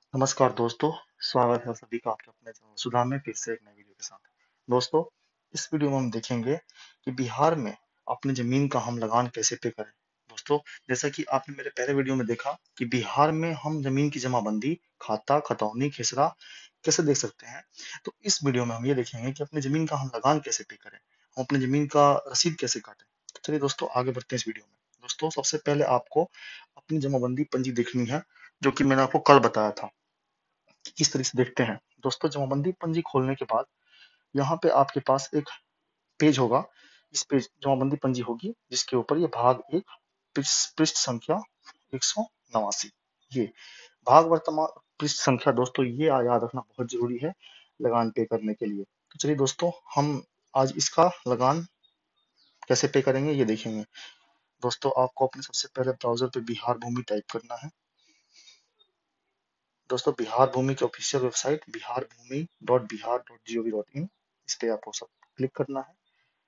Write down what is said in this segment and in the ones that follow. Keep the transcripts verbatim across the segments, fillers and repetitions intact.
नमस्कार दोस्तों। स्वागत है सभी का आपके अपने चैनल सुधा में फिर से एक नई वीडियो के साथ। दोस्तों, इस वीडियो में हम देखेंगे कि बिहार में अपनी जमीन का हम लगान कैसे पे करें। दोस्तों, जैसा कि आपने मेरे पहले वीडियो में देखा कि बिहार में हम जमीन की जमाबंदी, खाता, खतौनी, खेसरा कैसे देख सकते हैं। तो इस वीडियो में हम ये देखेंगे कि अपनी जमीन का हम लगान कैसे पे करें, हम अपनी जमीन का रसीद कैसे काटें। तो चलिए दोस्तों, आगे बढ़ते हैं इस वीडियो में। दोस्तों, सबसे पहले आपको अपनी जमाबंदी पंजी देखनी है, जो कि मैंने आपको कल बताया था। किस तरह से देखते हैं दोस्तों, जमाबंदी पंजी खोलने के बाद यहाँ पे आपके पास एक पेज होगा। इस पेज जमाबंदी पंजी होगी, जिसके ऊपर ये भाग एक पृष्ठ पृष्ठ संख्या एक सौ नवासी, ये भाग वर्तमान पृष्ठ संख्या। दोस्तों, ये याद रखना बहुत जरूरी है लगान पे करने के लिए। तो चलिए दोस्तों, हम आज इसका लगान कैसे पे करेंगे ये देखेंगे। दोस्तों, आपको अपने सबसे पहले ब्राउजर पे बिहार भूमि टाइप करना है। दोस्तों, बिहार भूमि की official website Bihar Bhumi dot Bihar dot G O V dot in, इस पे आपको सब क्लिक करना है।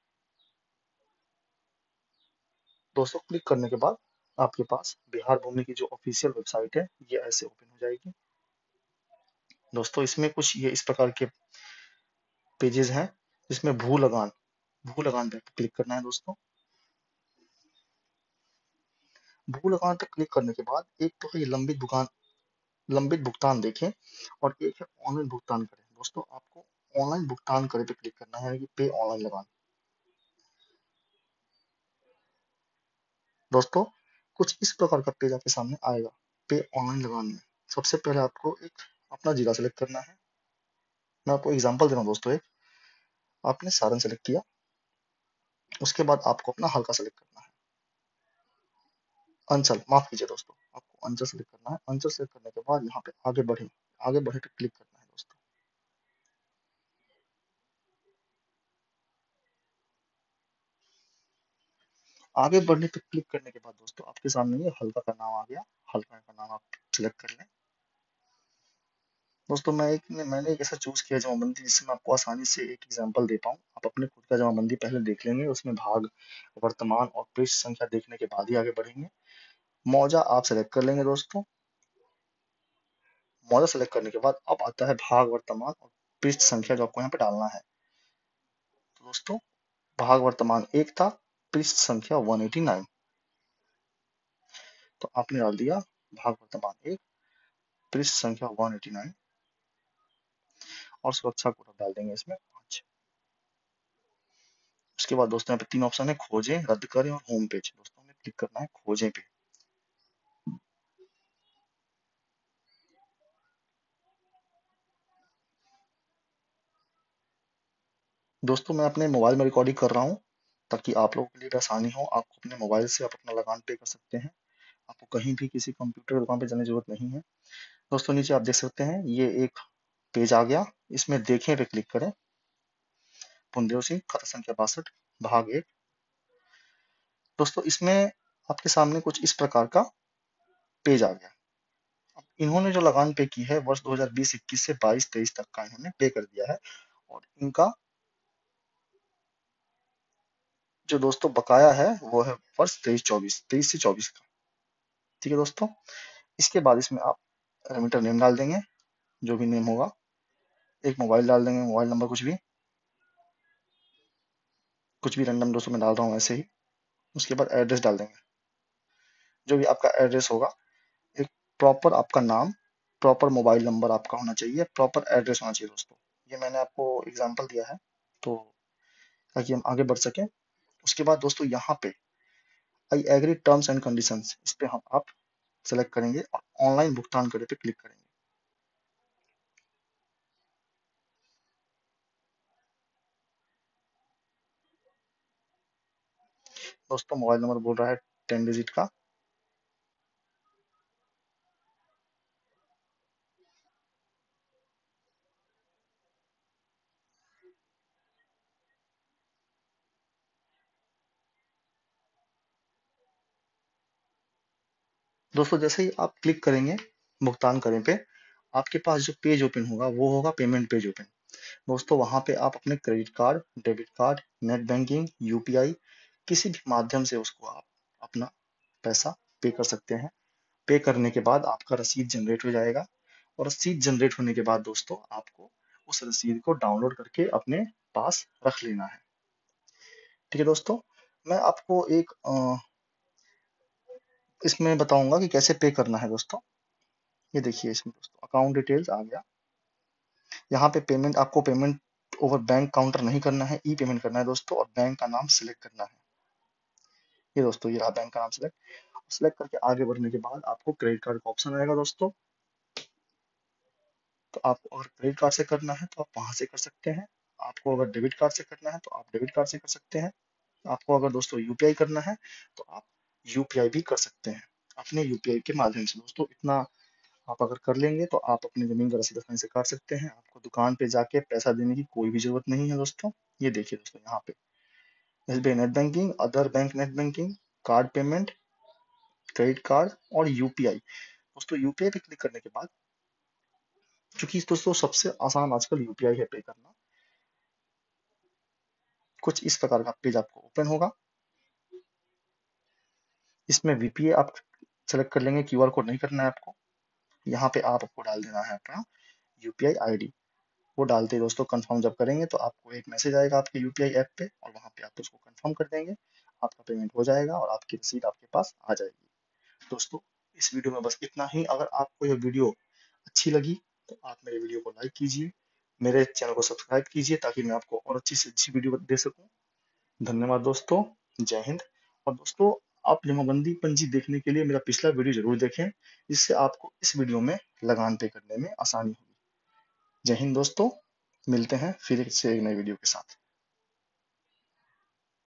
दोस्तों, क्लिक करने के बाद आपके पास बिहार भूमि की जो ऑफिशियल वेबसाइट है ये ऐसे ओपन हो जाएगी। दोस्तों, इसमें कुछ ये इस प्रकार के पेजेस हैं, जिसमें भू लगान भू लगान पे क्लिक करना है। दोस्तों, भू लगान पे क्लिक करने के बाद एक तो है ये लंबित भुगतान लंबित भुगतान देखें, और एक है ऑनलाइन भुगतान करें। दोस्तों, आपको ऑनलाइन भुगतान करे पे क्लिक करना है, यानी कि पे ऑनलाइन लगान। दोस्तों, कुछ इस प्रकार का पेज आपके सामने आएगा पे ऑनलाइन लगान में। सबसे पहले आपको एक अपना जिला सेलेक्ट करना है। मैं आपको एग्जांपल दे रहा हूँ दोस्तों। एक आपने सारण सेलेक्ट किया, उसके बाद आपको अपना हल्का सेलेक्ट करना है। अंचल, माफ कीजिए दोस्तों, आपको अंचल सेलेक्ट करना है। अंचल सेलेक्ट करने के बाद यहाँ पे आगे बढ़े आगे बढ़े पे क्लिक करना है। दोस्तों, आगे बढ़ने पे क्लिक करने के बाद दोस्तों, आपके सामने ये हल्का का नाम आ गया। हल्का का नाम आप सिलेक्ट कर लें। दोस्तों, मैं एक मैंने एक ऐसा चूज किया जमाबंदी, जिससे मैं आपको आसानी से एक एग्जांपल दे पाऊँ। आप अपने खुद का जमाबंदी पहले देख लेंगे, उसमें भाग, वर्तमान और पृष्ठ संख्या देखने के बाद ही आगे बढ़ेंगे। मौजा आप सेलेक्ट कर लेंगे। दोस्तों, मौजा सेलेक्ट करने के बाद अब आता है भाग, वर्तमान और पृष्ठ संख्या, जो आपको यहाँ पे डालना है। तो दोस्तों, भाग वर्तमान एक था, पृष्ठ संख्या एक सौ नवासी, तो आपने डाल दिया भाग वर्तमान एक, पृष्ठ संख्या एक सौ नवासी, और सुरक्षा कोड आप डाल देंगे इसमें पाँच। उसके बाद दोस्तों, यहाँ पे तीन ऑप्शन है, खोजें, रद्द करें और होम पेज। दोस्तों, हमें क्लिक करना है खोजें पे। दोस्तों, मैं अपने मोबाइल में रिकॉर्डिंग कर रहा हूँ, ताकि आप लोगों के लिए भी आसानी हो। आपको अपने मोबाइल से आप अपना लगान पे कर सकते हैं। आपको कहीं भी किसी कंप्यूटर दुकान पे जाने की जरूरत नहीं है। दोस्तों, नीचे आप देख सकते हैं ये एक पेज आ गया। इसमें देखें पे क्लिक करें। पुनदेव सिंह, खाता संख्या बासठ, भाग एक। दोस्तों, इसमें आपके सामने कुछ इस प्रकार का पेज आ गया। अब इन्होंने जो लगान पे की है वर्ष दो हज़ार बीस इक्कीस से बाईस तेईस तक का इन्होंने पे कर दिया है, और इनका जो दोस्तों बकाया है वो है वर्ष तेईस चौबीस तेईस से चौबीस का। ठीक है दोस्तों, इसके बाद इसमें आप रेमिटर नेम डाल देंगे, जो भी नेम होगा। एक मोबाइल डाल देंगे, मोबाइल नंबर कुछ भी कुछ भी रैंडम दोस्तों मैं डाल रहा हूँ ऐसे ही। उसके बाद एड्रेस डाल देंगे, जो भी आपका एड्रेस होगा। एक प्रॉपर आपका नाम, प्रॉपर मोबाइल नंबर आपका होना चाहिए, प्रॉपर एड्रेस होना चाहिए। दोस्तों, ये मैंने आपको एग्जांपल दिया है, तो ताकि हम आगे बढ़ सकें। उसके बाद दोस्तों, यहाँ पे I agree terms and conditions, इस पे हम आप सेलेक्ट करेंगे और ऑनलाइन भुगतान करे पे क्लिक करेंगे। दोस्तों, मोबाइल नंबर बोल रहा है टेन डिजिट का। दोस्तों, जैसे ही आप क्लिक करेंगे भुगतान करें पे, आपके पास जो पेज ओपन होगा वो होगा पेमेंट पेज ओपन। दोस्तों, वहां पे आप अपने credit card, debit card, net banking, U P I, किसी भी माध्यम से उसको आप अपना पैसा पे कर सकते हैं। पे करने के बाद आपका रसीद जनरेट हो जाएगा, और रसीद जनरेट होने के बाद दोस्तों आपको उस रसीद को डाउनलोड करके अपने पास रख लेना है। ठीक है दोस्तों, मैं आपको एक अ, इसमें बताऊंगा कि कैसे पे करना है दोस्तों। ये देखिए इसमें दोस्तों अकाउंट डिटेल्स आ गया। यहाँ पे पेमेंट, आपको पेमेंट ओवर बैंक काउंटर नहीं करना है, ई पेमेंट करना है दोस्तों, और बैंक का नाम सिलेक्ट करना है। ये दोस्तों ये रहा बैंक का नाम सिलेक्ट सिलेक्ट करके आगे बढ़ने के बाद आपको क्रेडिट कार्ड का ऑप्शन आएगा दोस्तों। तो आपको अगर क्रेडिट कार्ड से करना है तो आप वहां से कर सकते हैं, आपको अगर डेबिट कार्ड से करना है तो आप डेबिट कार्ड से कर सकते हैं, आपको अगर दोस्तों यूपीआई करना है तो आप यूपीआई भी कर सकते हैं अपने यूपीआई के माध्यम से। दोस्तों इतना आप अगर कर लेंगे तो आप अपनी जमीन का रसीद आसानी से काट सकते हैं, आपको दुकान पे जाके पैसा देने की कोई भी जरूरत नहीं है दोस्तों। ये देखिए दोस्तों यहाँ पे SBI net banking, other bank net banking, card payment, credit card और यूपीआई। दोस्तों यूपीआई पे क्लिक करने के बाद, क्योंकि दोस्तों सबसे आसान आजकल यूपीआई है पे करना, कुछ इस प्रकार का पेज आपको ओपन होगा। इसमें वीपीए आप सेलेक्ट कर लेंगे, क्यूआर कोड नहीं करना है आपको। यहाँ पे आप आपको डाल देना है अपना यूपीआई आईडी। वो डालते ही दोस्तों कंफर्म जब करेंगे तो आपको एक मैसेज आएगा आपके यूपीआई ऐप पे, और वहां पे आप उसको कंफर्म कर देंगे, आपका पेमेंट हो जाएगा और आपकी रसीद आपके पास आ जाएगी। दोस्तों इस वीडियो में बस इतना ही। अगर आपको यह वीडियो अच्छी लगी तो आप मेरे वीडियो को लाइक कीजिए, मेरे चैनल को सब्सक्राइब कीजिए ताकि मैं आपको और अच्छी से अच्छी वीडियो दे सकूं। धन्यवाद दोस्तों, जय हिंद। और दोस्तों आप जमाबंदी पंजी देखने के लिए मेरा पिछला वीडियो जरूर देखें, जिससे आपको इस वीडियो में लगान पे करने में आसानी होगी। जय हिंद दोस्तों, मिलते हैं फिर से एक नई वीडियो के साथ।